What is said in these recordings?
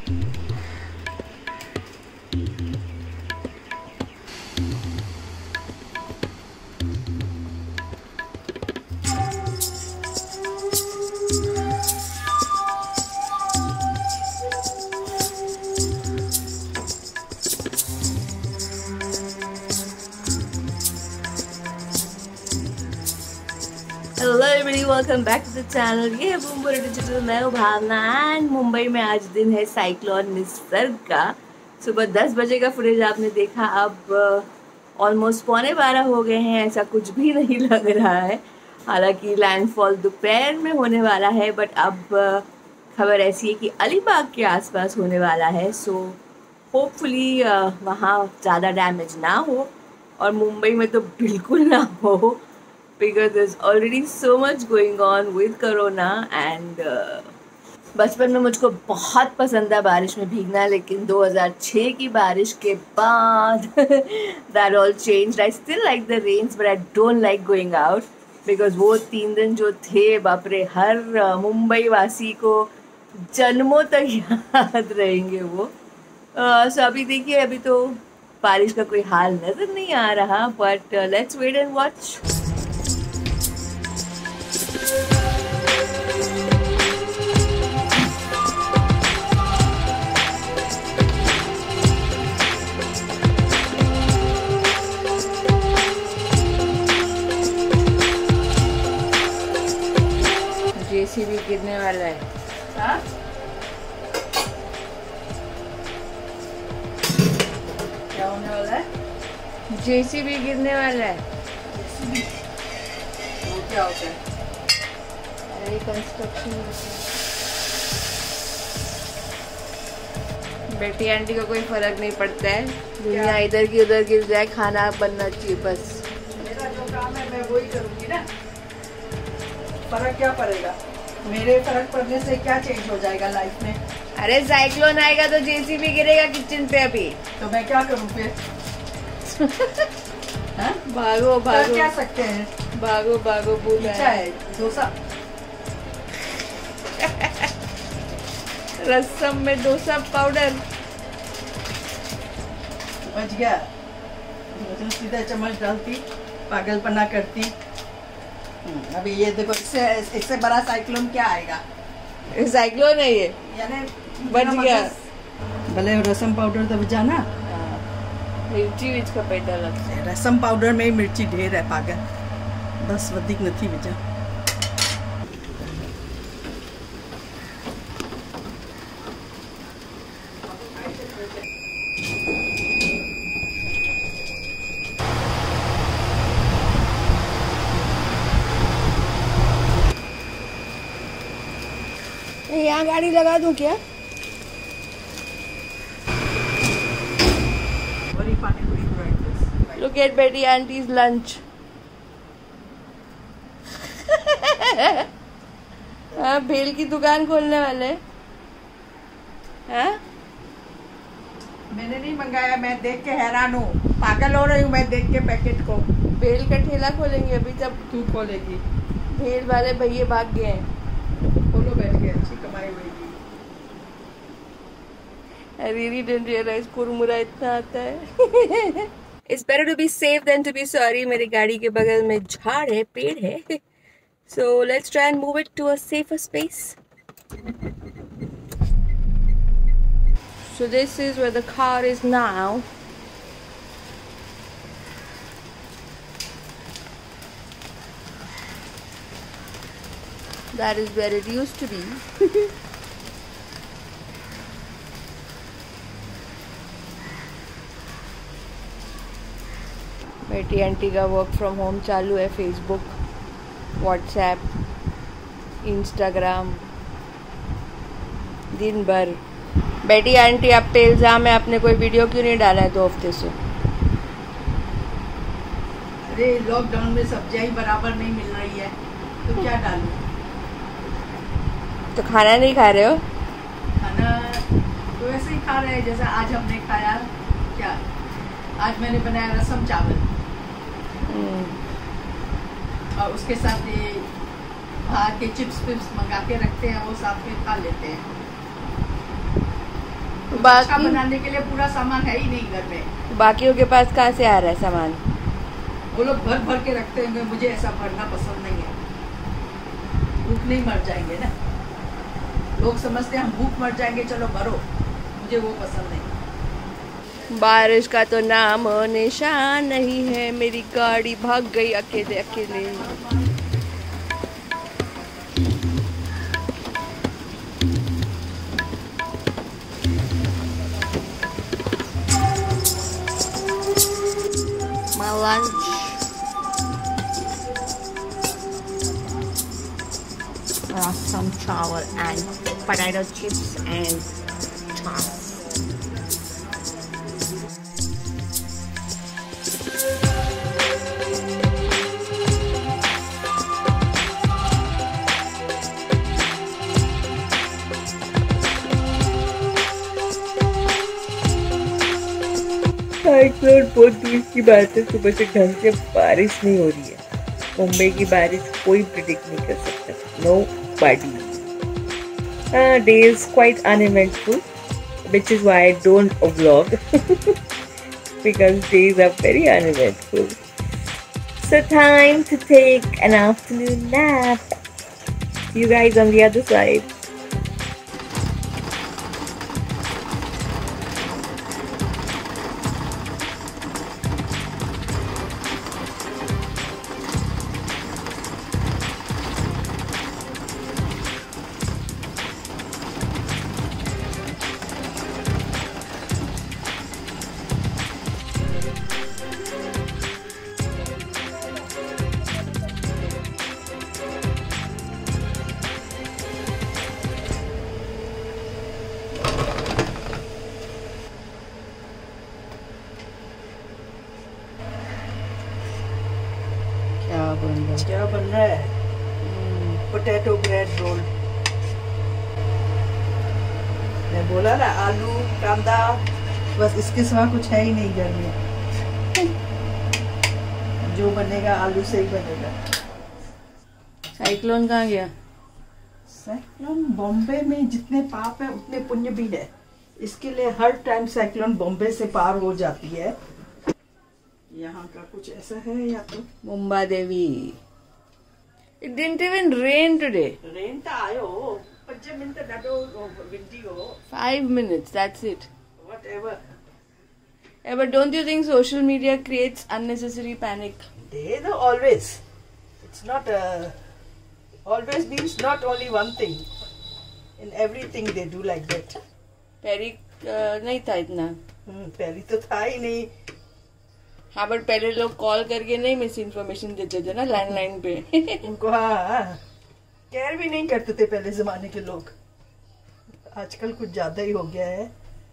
Hello everybody, welcome back to the channel. ये है boom बोले डिजिटल, मैं हूँ भावना एंड मुंबई में आज दिन है साइक्लोन निसर्ग का। सुबह 10 बजे का फुटेज आपने देखा, अब ऑलमोस्ट 11:15 हो गए हैं। ऐसा कुछ भी नहीं लग रहा है, हालांकि लैंडफॉल दोपहर में होने वाला है, बट अब खबर ऐसी है कि अलीबाग के आसपास होने वाला है। सो होपफुली वहाँ ज़्यादा डैमेज ना हो और मुंबई में तो बिल्कुल ना हो, because there's already so much going on with corona and बचपन में मुझको बहुत पसंद था बारिश में भीगना, लेकिन 2006 की बारिश के बाद that all changed. I still like the rains but I don't like going out because वो 3 दिन जो थे, बाप रे, हर मुंबई वासी को जन्मों तक याद रहेंगे वो। सो अभी देखिए, अभी तो बारिश का कोई हाल नज़र नहीं आ रहा, but let's wait and watch. JCB गिरने वाला है। हाँ? क्या होने वाला है? जेसीबी गिरने वाला है। जेसीबी वो क्या होता है? अरे कंस्ट्रक्शन। बेटी आंटी को कोई फर्क नहीं पड़ता है, दुनिया इधर की उधर गिर जाए, खाना बनना चाहिए बस। मेरा जो काम है मैं वही करूँगी ना, फर्क क्या पड़ेगा? मेरे फर्क पड़ने से क्या चेंज हो जाएगा लाइफ में? अरे साइक्लोन आएगा तो जेसीबी गिरेगा किचन पे अभी, तो मैं क्या करूँ फिर? भागो भागो, क्या सकते हैं? भागो भागो, पूरा है डोसा। रसम में डोसा पाउडर बच गया, तो सीधा चम्मच डालती, पागलपना करती। अभी ये देखो, इससे बड़ा साइक्लोन क्या आएगा? साइक्लोन है ये, यानी बच गया। भले रसम पाउडर तो बजाना, मिर्ची विच का पेटा लगता है। रसम पाउडर में ही मिर्ची ढेर है पागल, बस वधिक नहीं बजा। यहाँ गाड़ी लगा दूं क्या? Look at Betty Auntie's lunch. हाँ, भेल की दुकान खोलने वाले हैं। मैंने नहीं मंगाया, मैं देख के हैरान हूँ, पागल हो रही हूँ मैं देख के पैकेट को। भेल का ठेला खोलेंगे अभी, जब तू खोलेगी। भेल वाले भैया भाग गए हैं। खोलो बैठ के, अच्छी कमाई होगी। I really didn't realize कुरमुरा इतना आता है। It's better to be safe than to be sorry। मेरी गाड़ी के बगल में झाड़ है, पेड़ है। So let's try and move it to a safer space. So this is where the car is now. That is where it used to be. बेटी आंटी का वर्क फ्रॉम होम चालू है। फेसबुक, व्हाट्सएप, इंस्टाग्राम, दिन भर। बेटी aunty आप पे इल्ज़ाम है आपने कोई वीडियो क्यों नहीं डाला है 2 हफ्ते से? अरे लॉकडाउन में सब्जियां ही बराबर नहीं मिल रही है, तो क्या डालूं? तो खाना नहीं खा रहे हो? खाना तो ऐसे ही खा रहे हैं जैसा आज हमने खाया। क्या आज मैंने बनाया रसम चावल, और उसके साथ ये बाहर के चिप्स विप्स मंगा के रखते हैं, वो साथ में खा लेते हैं। बाकी बनाने के लिए पूरा सामान है ही नहीं घर में। बाकियों के पास कहाँ से आ रहा है सामान? वो लोग भर भर के रखते हैं, मुझे ऐसा भरना पसंद नहीं है। भूख नहीं मर जाएंगे ना, लोग समझते हैं हम भूख मर जाएंगे, चलो भरो, मुझे वो पसंद नहीं। बारिश का तो नाम निशान नहीं है, मेरी गाड़ी भाग गई अकेले अकेले। My lunch. Rasam chawal and potato chips and toss. Cyclone बहुत दूर की बात है, सुबह से ढंग से बारिश नहीं हो रही है। मुंबई की बारिश कोई प्रिडिक्ट नहीं कर सकता, nobody. Day is quite uneventful, which is why I don't vlog because days are very uneventful. So time to take an afternoon nap. See you guys on the other side. क्या बन रहा है? Potato bread roll. मैं बोला ना, आलू कांदा, बस इसके सिवा कुछ है ही नहीं घर में। जो बनेगा आलू से ही बनेगा। साइक्लोन कहाँ गया? साइक्लोन बॉम्बे में जितने पाप है उतने पुण्य भी है। इसके लिए हर टाइम साइक्लोन बॉम्बे से पार हो जाती है। यहाँ का कुछ ऐसा है या तो Mumba Devi. It didn't even rain today. Rain ta ayo, 5 minute dado windy ho. 5 minutes, that's it. Whatever. Yeah, but don't you think social media creates unnecessary panic? They do always. It's not always means not only one thing. In everything they do like that. पहले नहीं था इतना। पहले तो था ही नहीं। हाँ, but पहले लोग कॉल करके नहीं मिस इन्फॉर्मेशन देते थे ना लैंडलाइन पे। उनको हाँ केयर भी नहीं करते थे पहले जमाने के लोग। आजकल कुछ ज्यादा ही हो गया है।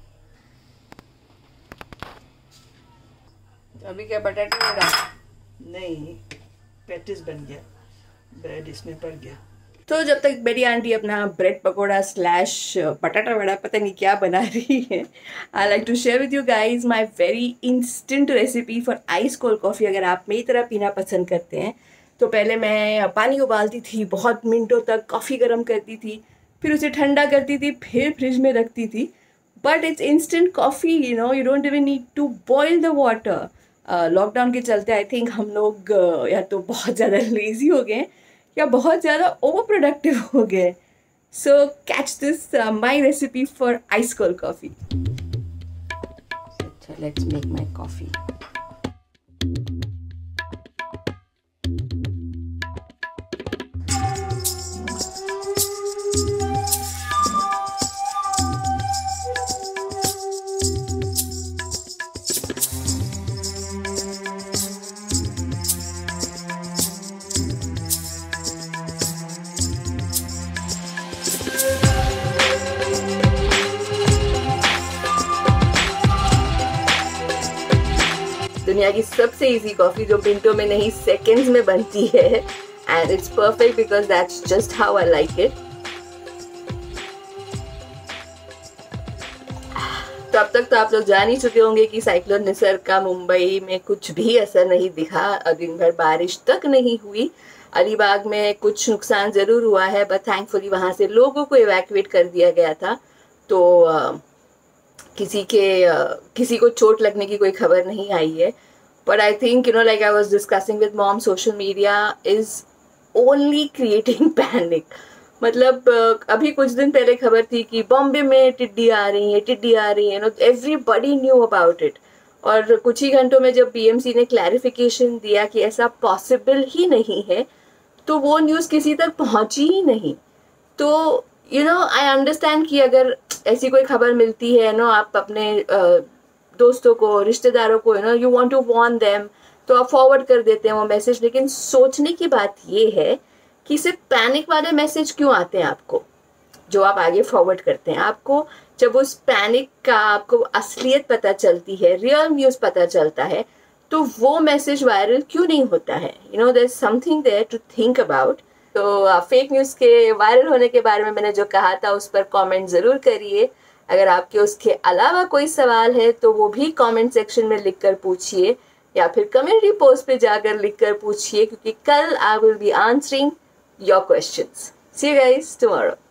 अभी क्या बटाटे वड़ा? नहीं, पैटिस बन गया, ब्रेड इसमें पड़ गया। तो जब तक मेरी आंटी अपना ब्रेड पकोड़ा स्लैश बटाटा वड़ा पता नहीं क्या बना रही है, I like to share with you guys my very instant recipe for ice cold coffee. अगर आप मेरी तरह पीना पसंद करते हैं तो पहले मैं पानी उबालती थी, बहुत मिनटों तक कॉफ़ी गर्म करती थी, फिर उसे ठंडा करती थी, फिर फ्रिज में रखती थी। But it's instant coffee, you know, you don't even need to boil the water. Lockdown के चलते आई थिंक हम लोग या तो बहुत ज़्यादा लेज़ी हो गए या बहुत ज़्यादा ओवर प्रोडक्टिव हो गए। So catch this my recipe for ice cold coffee. अच्छा, लेट्स मेक माई कॉफ़ी। दुनिया की सबसे इजी कॉफ़ी जो मिनटों में नहीं सेकंड्स में बनती है, and it's perfect because that's just how I like it. तो अब तक तो आप लोग जान ही चुके होंगे कि साइक्लोन निसर्ग का मुंबई में कुछ भी असर नहीं दिखा, दिन भर बारिश तक नहीं हुई। अलीबाग में कुछ नुकसान ज़रूर हुआ है, बट थैंकफुली वहाँ से लोगों को इवैक्यूएट कर दिया गया था। तो किसी को चोट लगने की कोई खबर नहीं आई है. But I think like I was discussing with mom, social media is only creating panic. मतलब अभी कुछ दिन पहले खबर थी कि बॉम्बे में टिड्डी आ रही है, एवरीबडी न्यू अबाउट इट. और कुछ ही घंटों में जब बीएमसी ने क्लैरिफिकेशन दिया कि ऐसा पॉसिबल ही नहीं है, तो वो न्यूज़ किसी तक पहुंची ही नहीं. तो आई अंडरस्टैंड कि अगर ऐसी कोई खबर मिलती है आप अपने दोस्तों को, रिश्तेदारों को you want to warn them, तो आप फॉरवर्ड कर देते हैं वो मैसेज. लेकिन सोचने की बात ये है कि सिर्फ पैनिक वाले मैसेज क्यों आते हैं आपको, जो आप आगे फॉरवर्ड करते हैं. आपको जब उस पैनिक का आपको असलियत पता चलती है, रियल न्यूज़ पता चलता है, तो वो मैसेज वायरल क्यों नहीं होता है. There is something there to think about. तो फेक न्यूज़ के वायरल होने के बारे में मैंने जो कहा था उस पर कमेंट ज़रूर करिए. अगर आपके उसके अलावा कोई सवाल है तो वो भी कमेंट सेक्शन में लिखकर पूछिए, या फिर कम्युनिटी पोस्ट पे जाकर लिखकर पूछिए, क्योंकि कल I will be answering your questions. See you guys tomorrow.